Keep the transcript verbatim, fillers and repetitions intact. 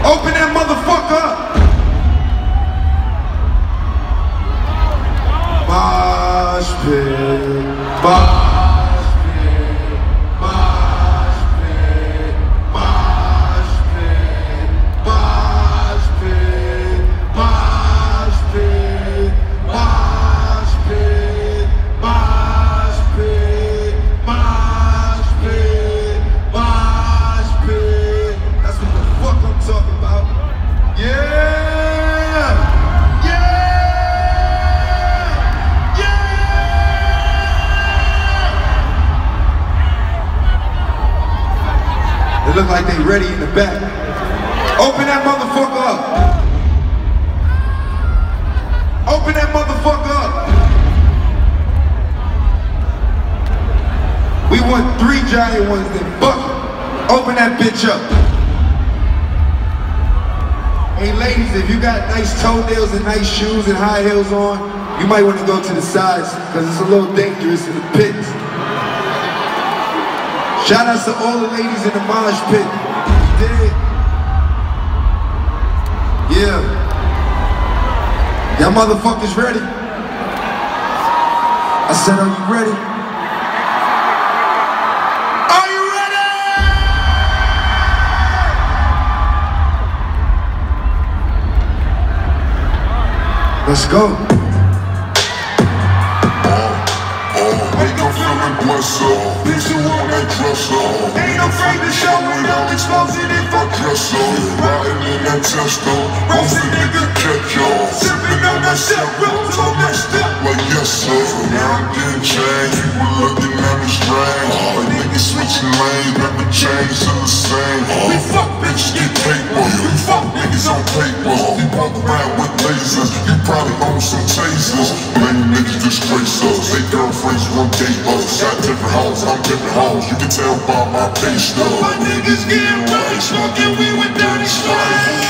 Open that motherfucker up. Mosh pit, mosh pit, mosh pit, mosh pit, mosh pit, mosh pit, mosh pit, mosh pit, mosh pit, mosh pit. That's what the fuck I'm talking about. Yeah! They look like they ready in the back. Open that motherfucker up. Open that motherfucker up. We want three giant ones that bucket. Open that bitch up. Hey ladies, if you got nice toenails and nice shoes and high heels on, you might want to go to the sides because it's a little dangerous in the pits. Shout out to all the ladies in the mosh pit. Dig? Yeah. Y'all motherfuckers ready? I said, are you ready? Are you ready? Let's go. Make them feeling blessed up. Bitch, you want that dress up. Ain't afraid to show it, I'll expose it if I dress up. Riding in that Tesla, roasting nigga catch y'all. Sipping on that shit, real to that step like yes sir. Now I'm getting changed, people looking at me strange. Like niggas switching lanes, never change to the same. We fuck bitches get paper, we fuck niggas on paper. You walk around with lasers, you probably own some tasers. Lame niggas disgrace us, they girlfriends run gate us. Got different hoes, I'm different hoes, you can tell by my face stuff. My niggas getting money, smoking weed with dirty stripes.